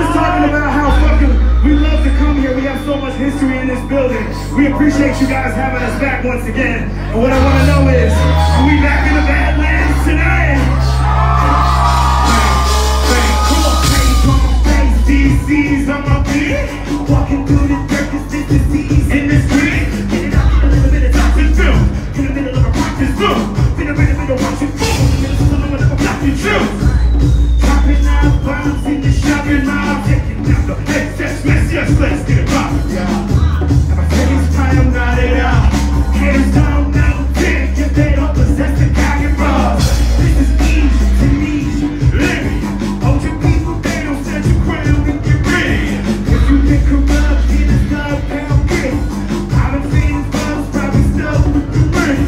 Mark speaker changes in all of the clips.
Speaker 1: just talking about how fucking we love to come here. We have so much history in this building. We appreciate you guys having us back once again. And what I want to know is, are we back in the Badlands tonight? Come on, face on my face, DC's on my beat. Walking through the dirt, cause this disease in the street. Getting out in a little bit of toxic film. In the middle of a practice boom. In the middle of watching boom. In the middle of a blocking truth. Dropping out bombs in the shopping mall. Taking out the excess mess, yes, let's get it poppin'. Yeah. And my face time, not it out. Hands down, now big. If they don't possess the cock and balls. This is easy to easy. Living. Hold your people down, set your crown and get ready. If you get corrupt, get a dub down quick. I've been feeding folks, probably stuck with the ring.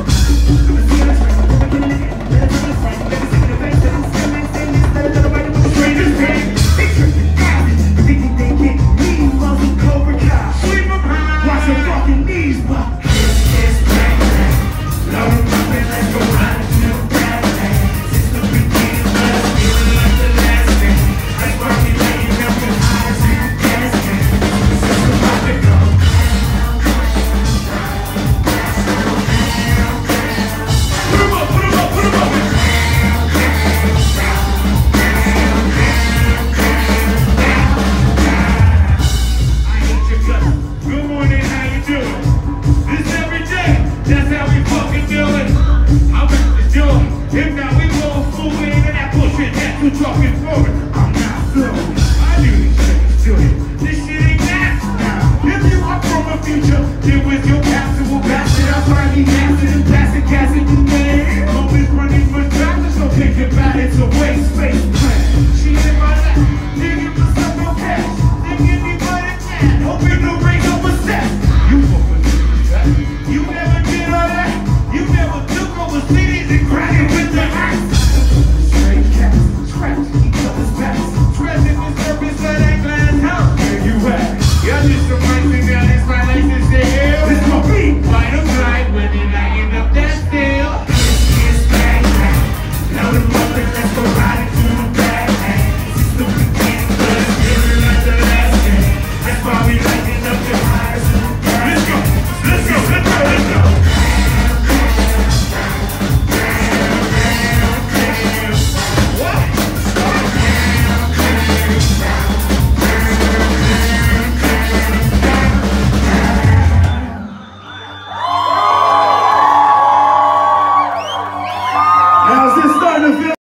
Speaker 1: If now we go moving and that bullshit that you talking forward, I'm not flowing. I knew these niggas do it. This shit ain't that now. If you are from the future, then with your capsule bastard, I'll finally acid and plastic acid you man. Always running for time, so think about it, it's a waste space plan. She in my lap, digging for some more cash. Then give me money now, hoping to bring up a set. You fucking that. You never did all that. You never took over cities and cracking with the axe. Straight cats, scratch each other's backs. Treasure the surface of that glass house. Where you at? Y'all just some racing down this my license to hell. This gon' be white or black when it I end up that still. It's bang bang. Now the mother, let's go ride into the Badlands. It's the weekend, but it's feeling like the last day. That's why we lighting up the fires. Let's go, let's go, let's go, let's go. Now is this starting to feel